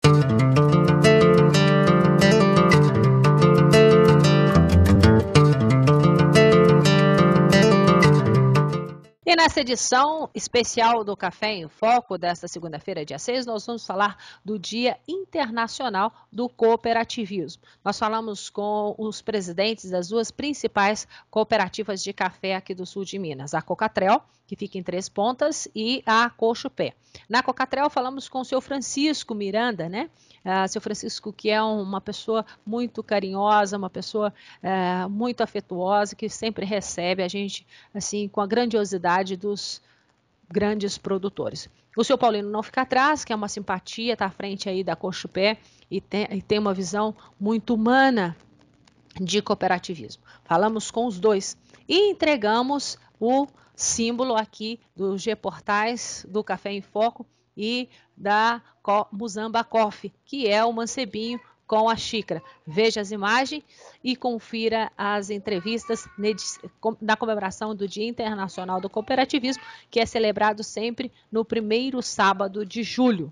E nessa edição especial do Café em Foco desta segunda-feira, dia 6, nós vamos falar do Dia Internacional do Cooperativismo. Nós falamos com os presidentes das duas principais cooperativas de café aqui do sul de Minas, a Cocatrel, que fica em Três Pontas, e a Cochupé. Na Cocatrel falamos com o seu Francisco Miranda, né? Seu Francisco, que é uma pessoa muito carinhosa, uma pessoa muito afetuosa, que sempre recebe a gente assim com a grandiosidade dos grandes produtores. O seu Paulino não fica atrás, que é uma simpatia, está à frente aí da Cochupé e tem uma visão muito humana de cooperativismo. Falamos com os dois e entregamos o símbolo aqui do G-Portais, do Café em Foco e da Muzamba Coffee, que é o mancebinho com a xícara. Veja as imagens e confira as entrevistas na comemoração do Dia Internacional do Cooperativismo, que é celebrado sempre no primeiro sábado de julho.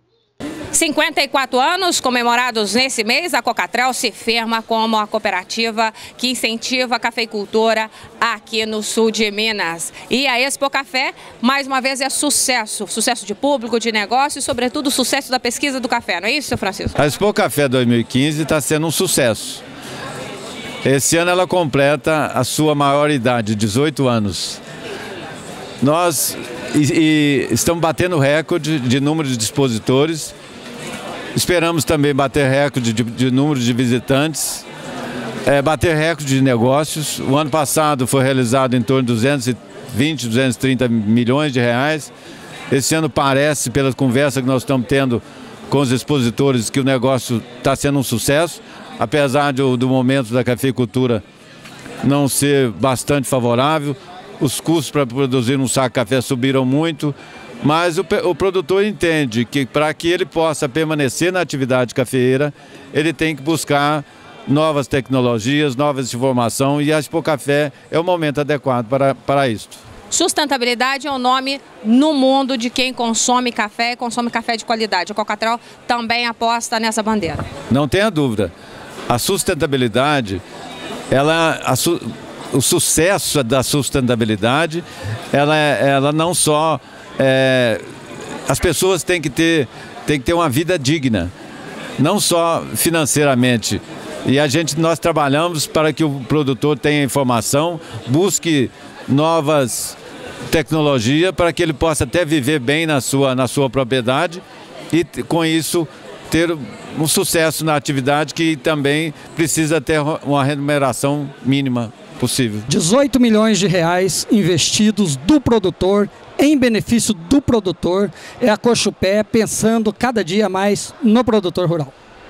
54 anos comemorados nesse mês, a Cocatrel se firma como a cooperativa que incentiva a cafeicultura aqui no sul de Minas. E a Expo Café, mais uma vez, é sucesso. Sucesso de público, de negócio e, sobretudo, sucesso da pesquisa do café. Não é isso, seu Francisco? A Expo Café 2015 está sendo um sucesso. Esse ano ela completa a sua maior idade, 18 anos. Nós estamos batendo recorde de número de expositores. Esperamos também bater recorde de número de visitantes, bater recorde de negócios. O ano passado foi realizado em torno de 220, 230 milhões de reais. Esse ano parece, pela conversa que nós estamos tendo com os expositores, que o negócio está sendo um sucesso, apesar do momento da cafeicultura não ser bastante favorável. Os custos para produzir um saco de café subiram muito. Mas o produtor entende que para que ele possa permanecer na atividade cafeeira, ele tem que buscar novas tecnologias, novas informações, e a Expo Café é o momento adequado para isso. Sustentabilidade é o nome no mundo de quem consome café e consome café de qualidade. A Cocatrel também aposta nessa bandeira. Não tenha dúvida. A sustentabilidade, o sucesso da sustentabilidade, ela não só... as pessoas têm que ter uma vida digna, não só financeiramente. E nós trabalhamos para que o produtor tenha informação, busque novas tecnologias para que ele possa até viver bem na sua propriedade e com isso ter um sucesso na atividade, que também precisa ter uma remuneração mínima possível. 18 milhões de reais investidos do produtor em benefício do produtor, é a Cochupé pensando cada dia mais no produtor rural.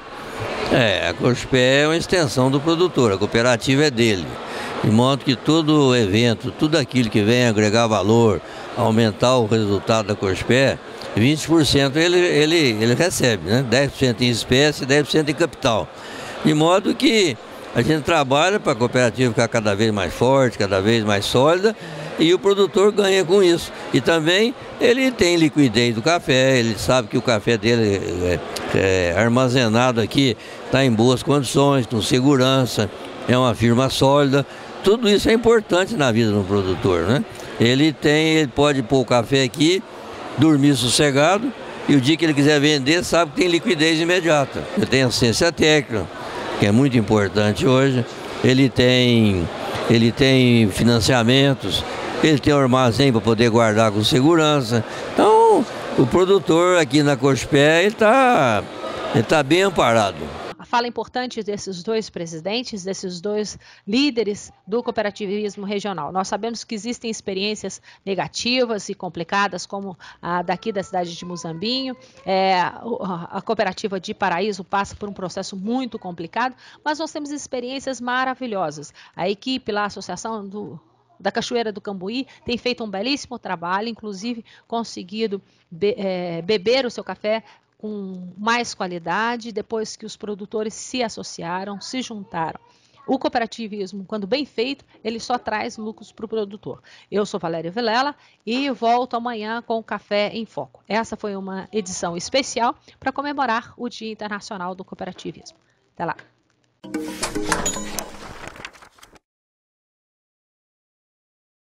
A Cochupé é uma extensão do produtor, a cooperativa é dele. De modo que todo evento, tudo aquilo que vem agregar valor, aumentar o resultado da Cochupé, 20% ele recebe, né? 10% em espécie e 10% em capital. De modo que a gente trabalha para a cooperativa ficar cada vez mais forte, cada vez mais sólida, e o produtor ganha com isso. E também ele tem liquidez do café, ele sabe que o café dele armazenado aqui está em boas condições, com segurança, é uma firma sólida. Tudo isso é importante na vida do produtor, né? Ele pode pôr o café aqui, dormir sossegado, e o dia que ele quiser vender, sabe que tem liquidez imediata. Ele tem assistência técnica, que é muito importante hoje. Ele tem financiamentos, ele tem um armazém para poder guardar com segurança. Então, o produtor aqui na Cochupé, ele tá bem amparado. A fala importante desses dois presidentes, desses dois líderes do cooperativismo regional. Nós sabemos que existem experiências negativas e complicadas, como a daqui da cidade de Muzambinho. A cooperativa de Paraíso passa por um processo muito complicado, mas nós temos experiências maravilhosas. A equipe lá, a Associação da Cachoeira do Cambuí tem feito um belíssimo trabalho, inclusive conseguido beber o seu café com mais qualidade, depois que os produtores se associaram, se juntaram. O cooperativismo, quando bem feito, ele só traz lucros para o produtor. Eu sou Valéria Vilela e volto amanhã com o Café em Foco. Essa foi uma edição especial para comemorar o Dia Internacional do Cooperativismo. Até lá!